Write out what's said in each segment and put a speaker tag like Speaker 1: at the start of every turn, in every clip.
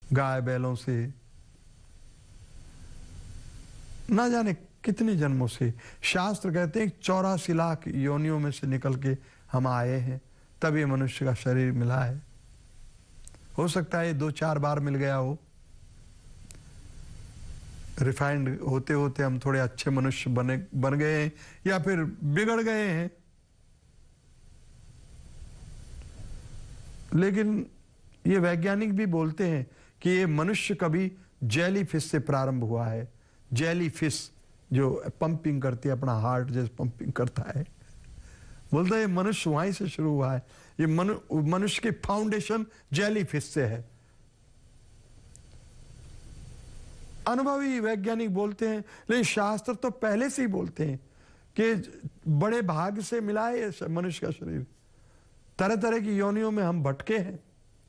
Speaker 1: गाय बैलों से, ना जाने कितने जन्मों से। शास्त्र कहते हैं 84 लाख योनियों में से निकल के हम आए हैं, तब ये मनुष्य का शरीर मिला है। हो सकता है 2-4 बार मिल गया हो, रिफाइंड होते होते हम थोड़े अच्छे मनुष्य बन गए हैं, या फिर बिगड़ गए हैं। लेकिन ये वैज्ञानिक भी बोलते हैं कि ये मनुष्य कभी जेली फिश से प्रारंभ हुआ है। जेली फिश जो पंपिंग करती है, अपना हार्ट जैसे पंपिंग करता है, बोलते हैं मनुष्य वहीं से शुरू हुआ है। ये मनुष्य की फाउंडेशन जेली फिश से है। अनुभवी वैज्ञानिक बोलते हैं, लेकिन शास्त्र तो पहले से ही बोलते हैं कि बड़े भाग्य से मिला है ये मनुष्य का शरीर। तरह तरह की योनियों में हम भटके हैं।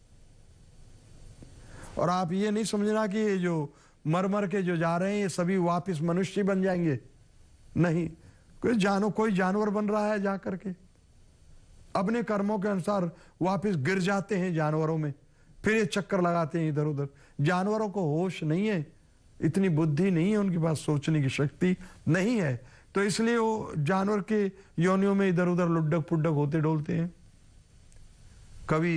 Speaker 1: और आप ये नहीं समझना कि ये जो मर के जो जा रहे हैं ये सभी वापस मनुष्य बन जाएंगे। नहीं, कोई जानवर बन रहा है, जा करके अपने कर्मों के अनुसार वापस गिर जाते हैं जानवरों में, फिर ये चक्कर लगाते हैं इधर उधर। जानवरों को होश नहीं है, इतनी बुद्धि नहीं है उनके पास, सोचने की शक्ति नहीं है, तो इसलिए वो जानवर के योनियों में इधर उधर लुड्डक पुड्डक होते डोलते हैं। कभी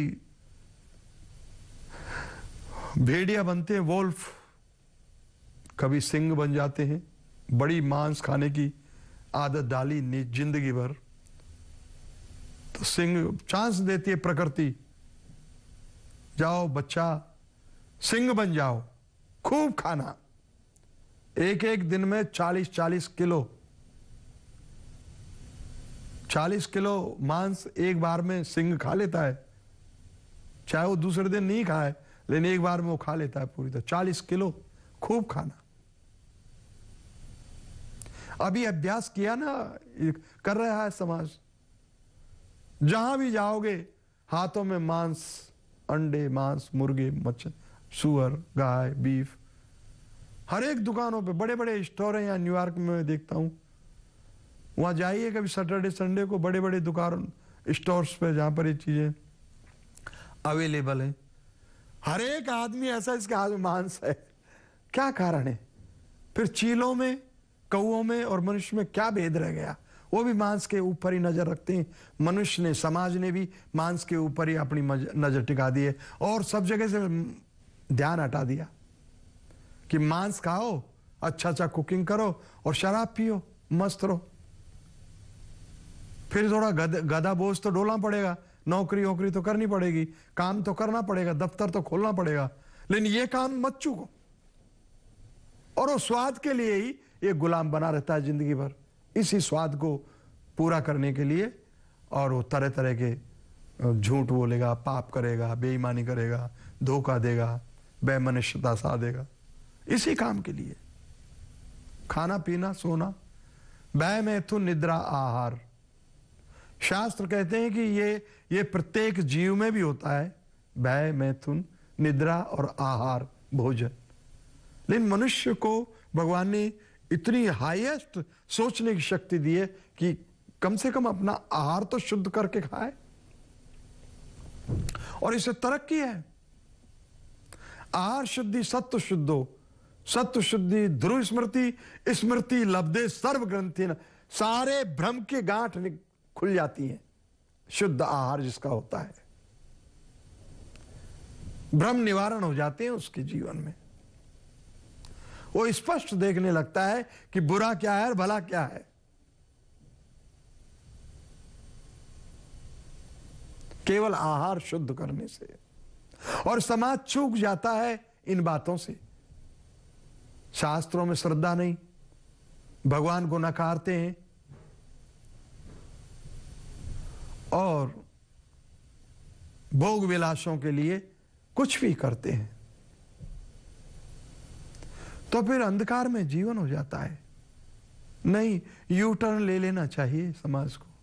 Speaker 1: भेड़िया बनते हैं, वोल्फ, कभी सिंह बन जाते हैं। बड़ी मांस खाने की आदत डाली जिंदगी भर, तो सिंह चांस देती है प्रकृति, जाओ बच्चा सिंह बन जाओ, खूब खाना। एक एक दिन में 40-40 किलो 40 किलो मांस एक बार में सिंह खा लेता है। चाहे वो दूसरे दिन नहीं खाए, लेकिन एक बार में वो खा लेता है पूरी तरह। 40 किलो खूब खाना। अभी अभ्यास किया ना, कर रहा है समाज। जहां भी जाओगे हाथों में मांस, अंडे, मांस, मुर्गे, मच्छर, सुअर, गाय, बीफ। हर एक दुकानों पे बड़े बड़े स्टोर हैं। यहाँ न्यूयॉर्क में मैं देखता हूँ, वहां जाइए कभी सैटरडे संडे को, बड़े बड़े दुकान स्टोर्स पे जहां पर ये चीजें अवेलेबल हैं। हर एक आदमी ऐसा इसके हाथ में मांस है। क्या कारण है? फिर चीलों में, कौओं में और मनुष्य में क्या भेद रह गया? वो भी मांस के ऊपर ही नजर रखते हैं। मनुष्य ने, समाज ने भी मांस के ऊपर ही अपनी नजर टिका दी है और सब जगह से ध्यान हटा दिया कि मांस खाओ, अच्छा कुकिंग करो और शराब पियो, मस्त रहो। फिर थोड़ा गधा बोझ तो डोलना पड़ेगा, नौकरी तो करनी पड़ेगी, काम तो करना पड़ेगा, दफ्तर तो खोलना पड़ेगा, लेकिन ये काम मत चूको। और वो स्वाद के लिए ही ये गुलाम बना रहता है जिंदगी भर, इसी स्वाद को पूरा करने के लिए। और वो तरह तरह के झूठ बोलेगा, पाप करेगा, बेईमानी करेगा, धोखा देगा, बेमनुष्यता साधेगा, इसी काम के लिए। खाना पीना सोना, व्यय मैथुन निद्रा आहार। शास्त्र कहते हैं कि ये प्रत्येक जीव में भी होता है, व्यय मैथुन निद्रा और आहार, भोजन। लेकिन मनुष्य को भगवान ने इतनी हाईएस्ट सोचने की शक्ति दी है कि कम से कम अपना आहार तो शुद्ध करके खाए, और इसे तरक्की है। आहार शुद्धि सत्व शुद्धो, सत्व शुद्धि ध्रुव स्मृति, स्मृति लब्धे सर्व ग्रंथि। सारे भ्रम के गांठ खुल जाती हैं शुद्ध आहार जिसका होता है। भ्रम निवारण हो जाते हैं उसके जीवन में। वो स्पष्ट देखने लगता है कि बुरा क्या है और भला क्या है। केवल आहार शुद्ध करने से। और समाज चूक जाता है इन बातों से। शास्त्रों में श्रद्धा नहीं, भगवान को नकारते हैं और भोग विलासों के लिए कुछ भी करते हैं, तो फिर अंधकार में जीवन हो जाता है। नहीं, यू टर्न ले लेना चाहिए समाज को,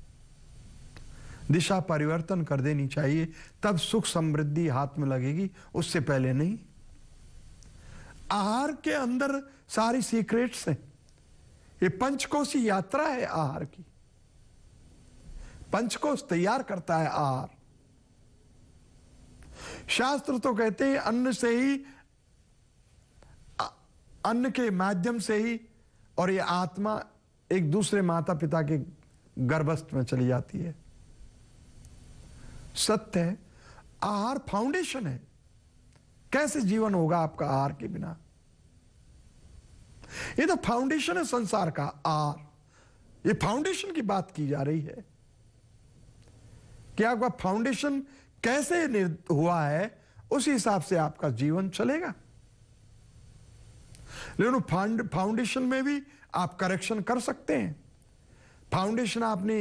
Speaker 1: दिशा परिवर्तन कर देनी चाहिए, तब सुख समृद्धि हाथ में लगेगी, उससे पहले नहीं। आहार के अंदर सारी सीक्रेट्स हैं। ये पंचकोशी यात्रा है आहार की। पंचकोश तैयार करता है आहार। शास्त्र तो कहते हैं अन्न से ही, अन्न के माध्यम से ही, और ये आत्मा एक दूसरे माता पिता के गर्भस्थ में चली जाती है। सत्य है, आहार फाउंडेशन है। कैसे जीवन होगा आपका आहार के बिना? ये तो फाउंडेशन है संसार का, आहार। ये फाउंडेशन की बात की जा रही है कि आपका फाउंडेशन कैसे हुआ है, उस हिसाब से आपका जीवन चलेगा। लेकिन फाउंडेशन में भी आप करेक्शन कर सकते हैं। फाउंडेशन आपने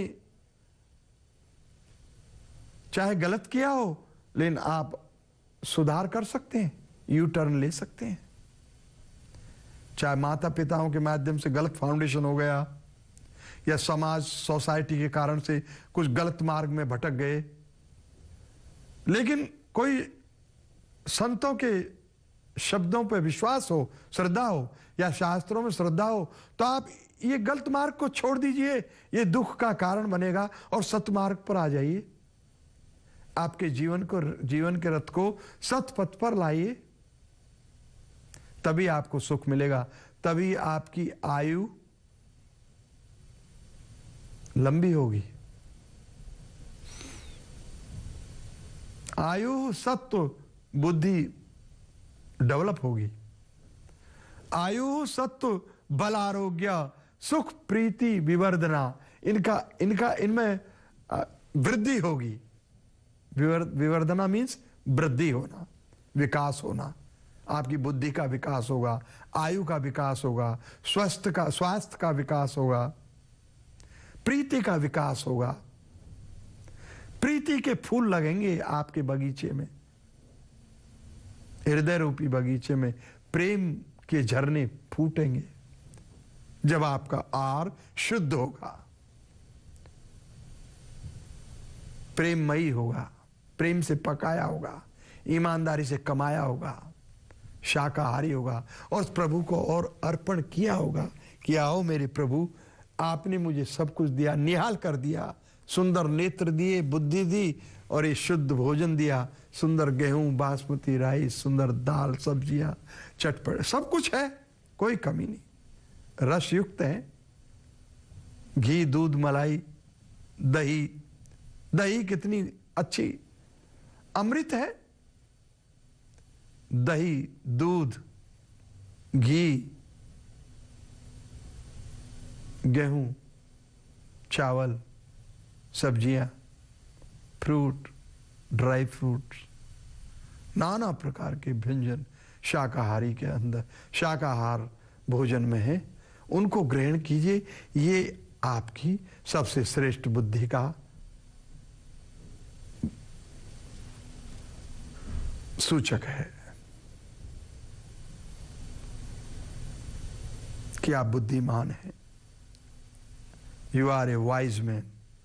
Speaker 1: चाहे गलत किया हो, लेकिन आप सुधार कर सकते हैं, यू टर्न ले सकते हैं। चाहे माता पिताओं के माध्यम से गलत फाउंडेशन हो गया, या समाज सोसाइटी के कारण से कुछ गलत मार्ग में भटक गए, लेकिन कोई संतों के शब्दों पर विश्वास हो, श्रद्धा हो, या शास्त्रों में श्रद्धा हो, तो आप ये गलत मार्ग को छोड़ दीजिए। ये दुख का कारण बनेगा, और सतमार्ग पर आ जाइए। आपके जीवन के रथ को सतपथ पर लाइए, तभी आपको सुख मिलेगा, तभी आपकी आयु लंबी होगी। आयु सत्व बुद्धि डेवलप होगी। आयु सत्व बल आरोग्य सुख प्रीति विवर्धना, इनमें वृद्धि होगी। विवर्धना मीन्स वृद्धि होना, विकास होना। आपकी बुद्धि का विकास होगा, आयु का विकास होगा, स्वास्थ्य का विकास होगा, प्रीति का विकास होगा। प्रीति के फूल लगेंगे आपके बगीचे में, हृदय रूपी बगीचे में प्रेम के झरने फूटेंगे जब आपका आहार शुद्ध होगा, प्रेममयी होगा, प्रेम से पकाया होगा, ईमानदारी से कमाया होगा, शाकाहारी होगा, और प्रभु को और अर्पण किया होगा कि आओ मेरे प्रभु, आपने मुझे सब कुछ दिया, निहाल कर दिया, सुंदर नेत्र दिए, बुद्धि दी, और ये शुद्ध भोजन दिया, सुंदर गेहूं, बासमती राइस, सुंदर दाल, सब्जियां, चटपटे, सब कुछ है, कोई कमी नहीं, रस युक्त है। घी, दूध, मलाई, दही, दही कितनी अच्छी, अमृत है। दही, दूध, घी, गेहूं, चावल, सब्जियां, फ्रूट, ड्राई फ्रूट्स, नाना प्रकार के व्यंजन शाकाहारी के अंदर, शाकाहार भोजन में है, उनको ग्रहण कीजिए। ये आपकी सबसे श्रेष्ठ बुद्धि का सूचक है कि आप बुद्धिमान हैं। You are a wise man,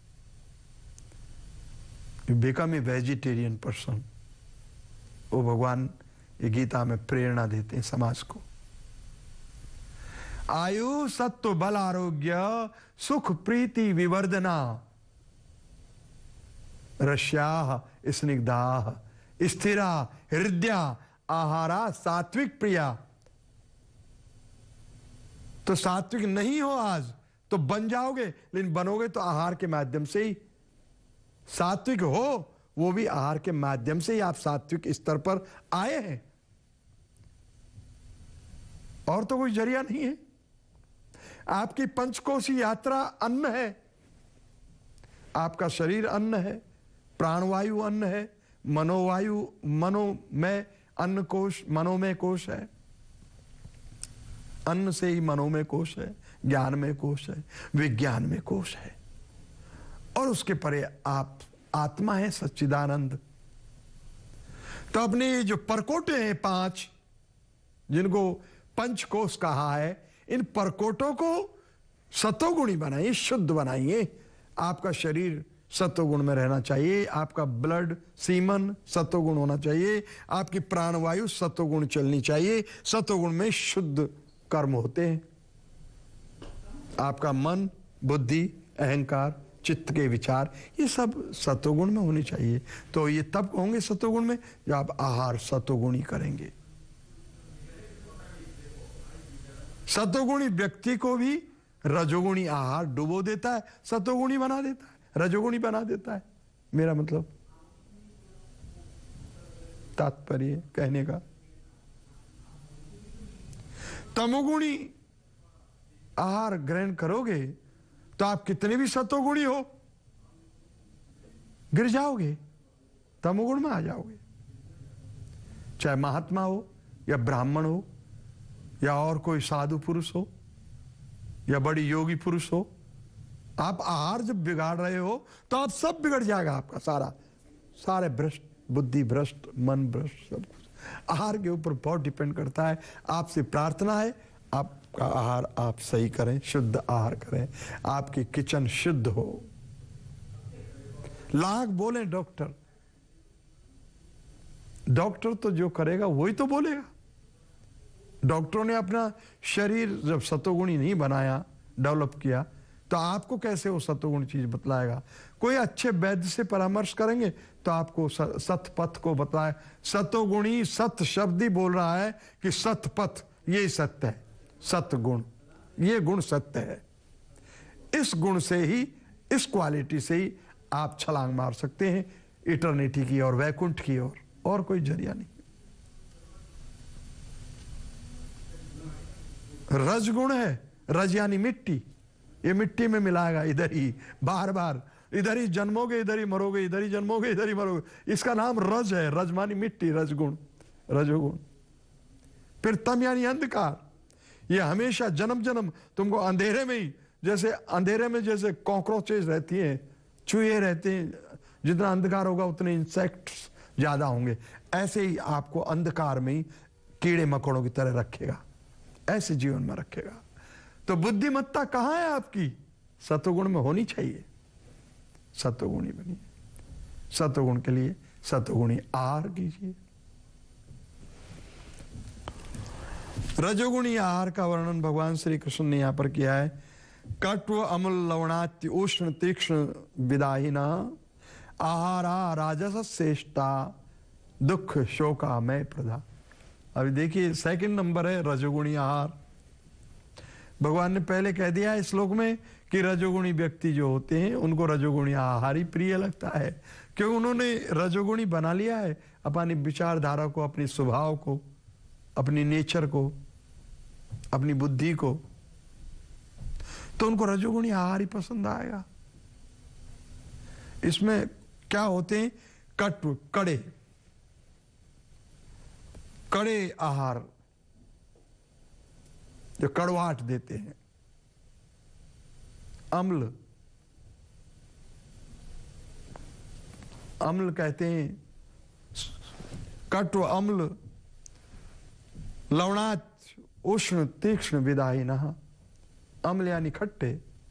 Speaker 1: you become a vegetarian person. वो भगवान ये गीता में प्रेरणा देते हैं समाज को। आयु सत्व बल आरोग्य सुख प्रीति विवर्धना, रस्याः स्निग्धाः स्थिरा हृदया आहारा सात्विक प्रिया। तो सात्विक नहीं हो आज तो बन जाओगे, लेकिन बनोगे तो आहार के माध्यम से ही। सात्विक हो वो भी आहार के माध्यम से ही आप सात्विक स्तर पर आए हैं, और तो कोई जरिया नहीं है। आपकी पंचकोशी यात्रा अन्न है, आपका शरीर अन्न है, प्राणवायु अन्न है, मनोवायु, मनोमय अन्न कोश, मनोमय कोश है, अन्न से ही मनोमय कोश है, ज्ञान में कोश है, विज्ञान में कोश है, और उसके परे आप आत्मा है सच्चिदानंद। तो अपने ये जो परकोटे हैं 5, जिनको पंचकोश कहा है, इन परकोटों को सतोगुणी बनाइए, शुद्ध बनाइए। आपका शरीर सतोगुण में रहना चाहिए, आपका ब्लड सीमन सतोगुण होना चाहिए, आपकी प्राणवायु सतोगुण चलनी चाहिए। सतोगुण में शुद्ध कर्म होते हैं। आपका मन, बुद्धि, अहंकार, चित्त के विचार, ये सब सत्वगुण में होने चाहिए। तो ये तब होंगे सत्वगुण में जब आप आहार सत्वगुणी करेंगे। सत्वगुणी व्यक्ति को भी रजोगुणी आहार डुबो देता है, सत्वगुणी बना देता है, रजोगुणी बना देता है। मेरा मतलब तात्पर्य कहने का, तमोगुणी आहार ग्रहण करोगे तो आप कितने भी सत्वगुणी हो गिर जाओगे, तमोगुण में आ जाओगे। चाहे महात्मा हो या ब्राह्मण हो या और कोई साधु पुरुष हो या बड़ी योगी पुरुष हो, आप आहार जब बिगाड़ रहे हो तो आप सब बिगड़ जाएगा, आपका सारे भ्रष्ट, बुद्धि भ्रष्ट, मन भ्रष्ट, सब कुछ आहार के ऊपर बहुत डिपेंड करता है। आपसे प्रार्थना है आपका आहार आप सही करें, शुद्ध आहार करें, आपकी किचन शुद्ध हो। लाख बोले डॉक्टर तो जो करेगा वही तो बोलेगा। डॉक्टरों ने अपना शरीर जब सत्वगुणी नहीं बनाया, डेवलप किया, तो आपको कैसे वो सत्वगुण चीज बतलाएगा। कोई अच्छे वैद्य से परामर्श करेंगे तो आपको सतपथ को बताए। सत्वगुणी सत शब्द ही बोल रहा है कि सतपथ ये सत्य है, सतगुण ये गुण सत्य है। इस गुण से ही, इस क्वालिटी से ही आप छलांग मार सकते हैं इटर्निटी की ओर, वैकुंठ की ओर, और कोई जरिया नहीं। रजगुण है, रज यानी मिट्टी, ये मिट्टी में मिलाएगा इधर ही, बार बार इधर ही जन्मोगे, इधर ही मरोगे, इधर ही जन्मोगे, इधर ही मरोगे। इसका नाम रज है, रज मानी मिट्टी, रजगुण, रजोगुण। फिर तम यानी अंधकार, ये हमेशा जन्म जन्म तुमको अंधेरे में ही, जैसे अंधेरे में जैसे कॉकरोचेस रहती हैं, चूहे रहते हैं, जितना अंधकार होगा उतने इंसेक्ट्स ज्यादा होंगे, ऐसे ही आपको अंधकार में ही कीड़े मकोड़ों की तरह रखेगा, ऐसे जीवन में रखेगा। तो बुद्धिमत्ता कहां है आपकी? सत्वगुण में होनी चाहिए। सत्वगुणी बनिए, सत्वगुण के लिए सत्वगुणी आहार कीजिए। रजोगुणी आहार का वर्णन भगवान श्री कृष्ण ने यहां पर किया है। कट्व अम्ल लवणात्य उष्ण तीक्ष्ण विदाहिना आहारा राजस श्रेष्ठा दुख शोकामय प्रदा। अभी देखिए सेकंड नंबर है रजोगुणी आहार। भगवान ने पहले कह दिया है श्लोक में कि रजोगुणी व्यक्ति जो होते हैं उनको रजोगुणी आहार ही प्रिय लगता है, क्योंकि उन्होंने रजोगुणी बना लिया है अपनी विचारधारा को, अपनी स्वभाव को, अपनी नेचर को, अपनी बुद्धि को, तो उनको रजोगुणी आहार ही पसंद आएगा। इसमें क्या होते हैं? कटु, कड़े, कड़े आहार जो कड़वाहट देते हैं। अम्ल, अम्ल कहते हैं, कटु अम्ल लवणात् उष्ण तीक्ष्ण विदाहिनः। अम्ल यानी खट्टे,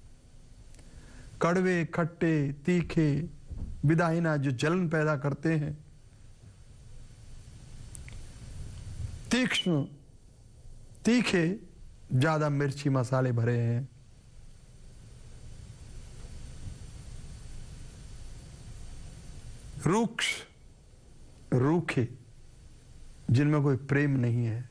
Speaker 1: कड़वे, खट्टे, तीखे, विदाहिना जो जलन पैदा करते हैं। तीक्ष्ण, तीखे, ज्यादा मिर्ची मसाले भरे हैं। रुक्ष, रूखे, जिनमें कोई प्रेम नहीं है।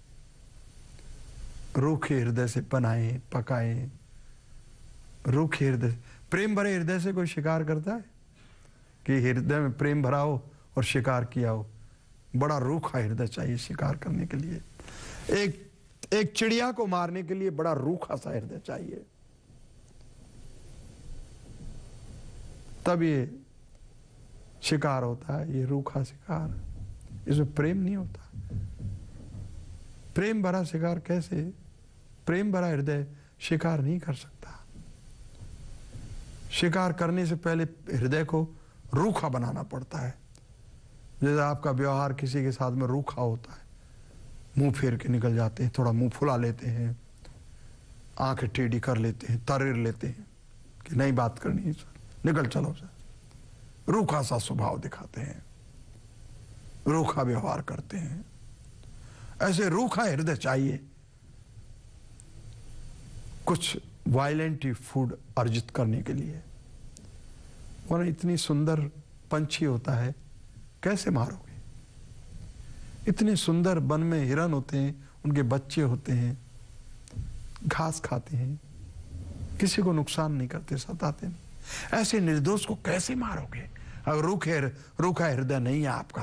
Speaker 1: रूखे हृदय से बनाए पकाए, रूखे हृदय। प्रेम भरे हृदय से कोई शिकार करता है कि हृदय में प्रेम भरा हो और शिकार किया हो? बड़ा रूखा हृदय चाहिए शिकार करने के लिए। एक चिड़िया को मारने के लिए बड़ा रूखा सा हृदय चाहिए, तब ये शिकार होता है। ये रूखा शिकार, इसमें प्रेम नहीं होता। प्रेम भरा शिकार कैसे? प्रेम भरा हृदय शिकार नहीं कर सकता। शिकार करने से पहले हृदय को रूखा बनाना पड़ता है। जैसे आपका व्यवहार किसी के साथ में रूखा होता है, मुंह फेर के निकल जाते हैं, थोड़ा मुंह फुला लेते हैं, आंखें टेढ़ी कर लेते हैं, तरेर लेते हैं कि नहीं बात करनी है सर, निकल चलो सर। रूखा सा स्वभाव दिखाते हैं, रूखा व्यवहार करते हैं। ऐसे रूखा हृदय चाहिए। कुछ वायलेंट फूड अर्जित करने के लिए वरना इतनी सुंदर पंछी होता है, कैसे मारोगे? इतने सुंदर वन में हिरन होते हैं, उनके बच्चे होते हैं, घास खाते हैं, किसी को नुकसान नहीं करते, सताते नहीं। ऐसे निर्दोष को कैसे मारोगे अगर रूखा हृदय नहीं है आपका?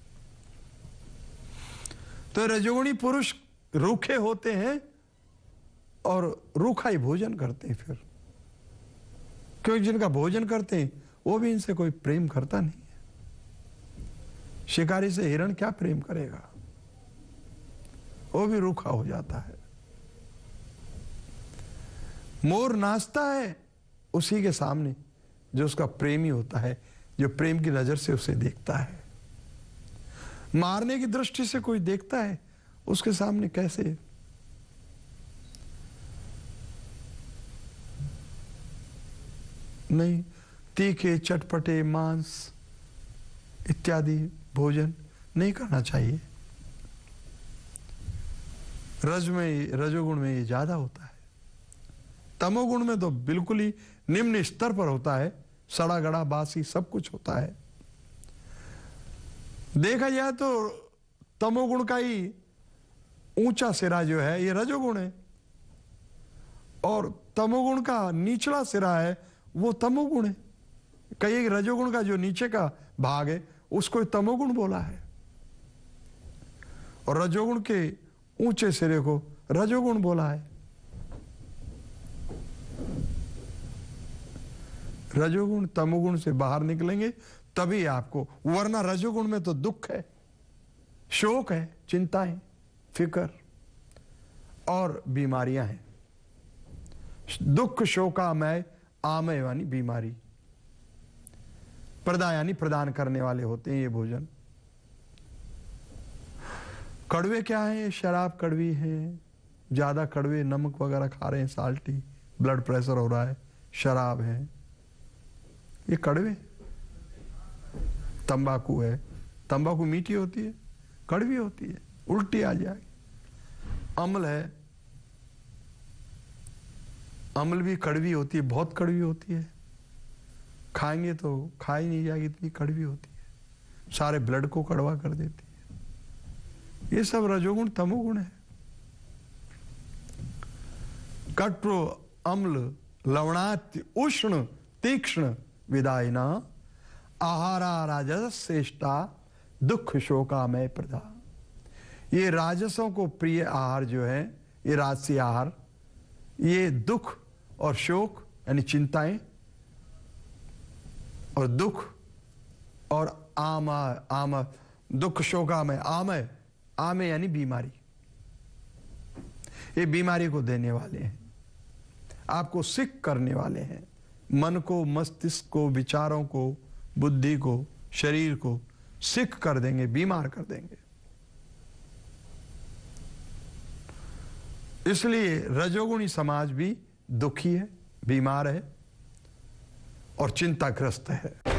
Speaker 1: तो रजोगुणी पुरुष रूखे होते हैं और रूखा ही भोजन करते हैं। फिर क्योंकि जिनका भोजन करते हैं वो भी इनसे कोई प्रेम करता नहीं है। शिकारी से हिरण क्या प्रेम करेगा? वो भी रूखा हो जाता है। मोर नाचता है उसी के सामने जो उसका प्रेमी होता है, जो प्रेम की नजर से उसे देखता है। मारने की दृष्टि से कोई देखता है, उसके सामने कैसे? नहीं, तीखे चटपटे मांस इत्यादि भोजन नहीं करना चाहिए। रजोगुण में ये ज्यादा होता है। तमोगुण में तो बिल्कुल ही निम्न स्तर पर होता है, सड़ा गड़ा बासी सब कुछ होता है। देखा जाए तो तमोगुण का ही ऊंचा सिरा जो है ये रजोगुण है, और तमोगुण का निचला सिरा है वो तमोगुण है। कई रजोगुण का जो नीचे का भाग है उसको तमोगुण बोला है, और रजोगुण के ऊंचे सिरे को रजोगुण बोला है। रजोगुण तमोगुण से बाहर निकलेंगे तभी आपको, वरना रजोगुण में तो दुख है, शोक है, चिंताएं, फिक्र और बीमारियां हैं। दुख शोकामय, आमय यानी बीमारी, प्रदा यानी प्रदान करने वाले होते हैं ये भोजन। कड़वे क्या है? शराब कड़वी है, ज्यादा कड़वे नमक वगैरह खा रहे हैं, साल्टी, ब्लड प्रेशर हो रहा है, शराब है, ये कड़वे। तंबाकू है, तंबाकू मीठी होती है, कड़वी होती है, उल्टी आ जाएगी। अम्ल है, अम्ल भी कड़वी होती है, बहुत कड़वी होती है, खाएंगे तो खा ही नहीं जाएगी, इतनी कड़वी होती है, सारे ब्लड को कड़वा कर देती है। ये सब रजोगुण तमोगुण है। कट्व अम्ल लवणात्य उष्ण तीक्ष्ण विदायिना आहारा राजस श्रेष्ठा दुख शोकामय प्रदा। ये राजसों को प्रिय आहार जो है, ये राजसी आहार, ये दुख और शोक यानी चिंताएं, और दुख और आम दुख शोकामय, आमय, आमय यानी बीमारी, ये बीमारी को देने वाले हैं, आपको सिक करने वाले हैं। मन को, मस्तिष्क को, विचारों को, बुद्धि को, शरीर को सिक कर देंगे, बीमार कर देंगे। इसलिए रजोगुणी समाज भी दुखी है, बीमार है और चिंताग्रस्त है।